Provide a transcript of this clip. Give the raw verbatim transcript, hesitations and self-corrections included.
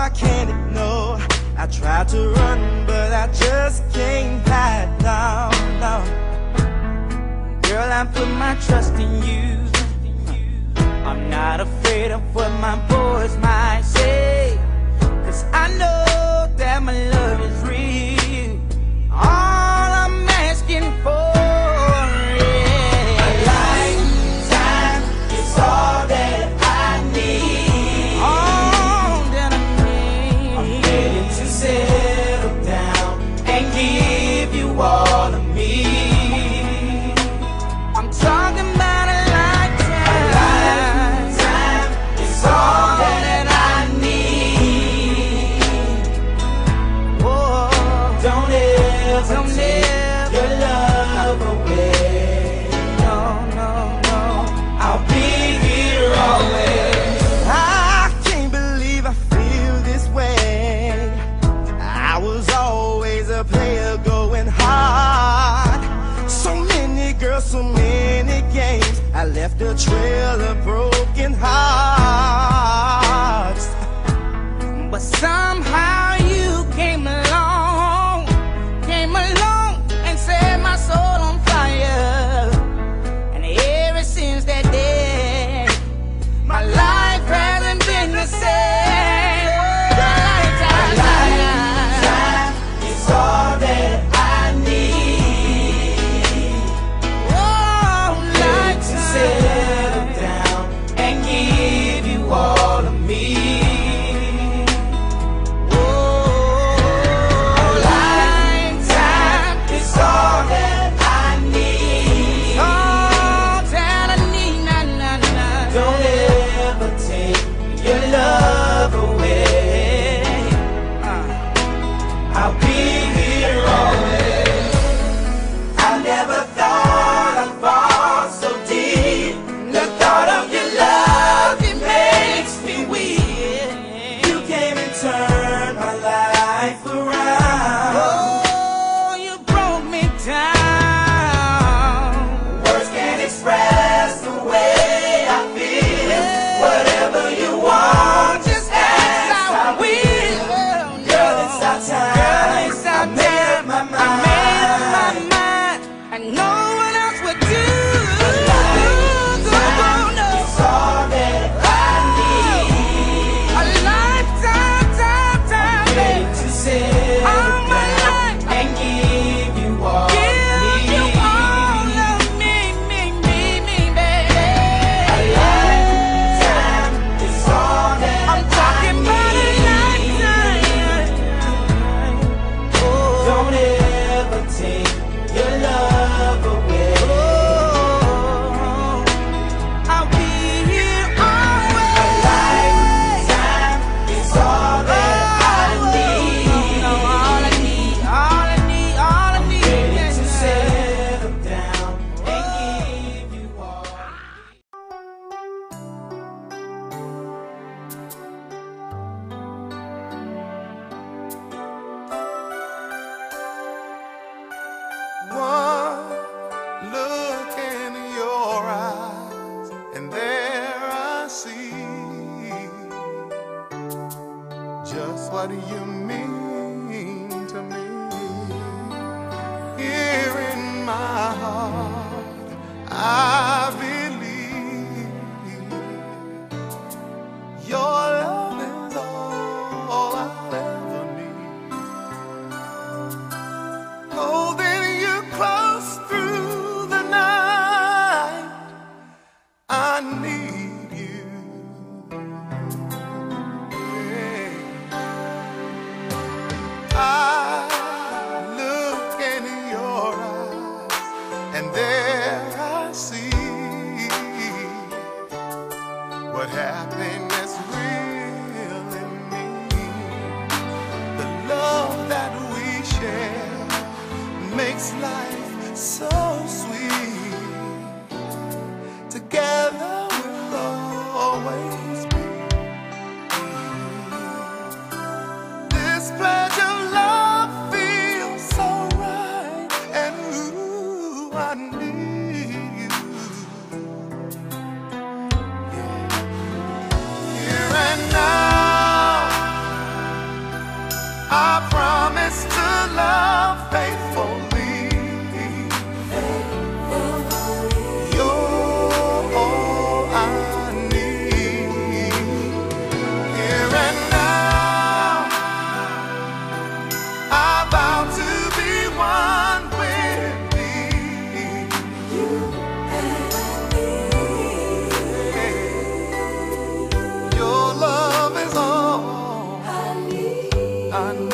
I can't ignore. I tried to run, but I just can't hide now, no. Girl, I put my trust in you. I'm not afraid of what my boys might say, 'cause I know that my love is real. All I'm asking for, yeah, a lifetime is all that I need. All that I need. I'm ready to settle down and give you all of me. I'm talking about a lifetime. A lifetime is all that I need. Oh, don't ever don't take your love away. No, no, no. I'll be here always. I can't believe I feel this way. I was always a player going hard. So many girls, so many games. I left a trail of broken hearts. But somehow you came along, came along and set my soul on fire. And ever since that day, my life hasn't been the same. A lifetime is all that I need. Oh, like to settle down and give you all of me. Oh, a lifetime is all that I need. All that I need, nah, nah, nah. Don't ever take your love away. Uh, I'll be here always. I never thought I'd fall so deep. The thought of your love, it makes me weak. You came and turned my life around. Oh, you broke me down. Words can't express the way I feel. Whatever you want, just ask, I will. Girl, it's our time. Girl, it's our I made up my mind. I made up my mind. And no one else would do. A lifetime is all that I need. A lifetime, time, time, baby. To settle all my life and give you all of me. Give you all of me, me, me, me, baby. A lifetime is all that I'm talking about a lifetime. Oh, don't ever take your love away. Oh, I'll be here always. A lifetime is all that I need. All I need, all I need, all I need. Ready to settle down and give you all. One look in your eyes, and there I see just what you mean to me. Here in my heart, I believe your love is all I'll ever need. Holding you close through the night, I need you. Yeah. I look in your eyes, and there I see I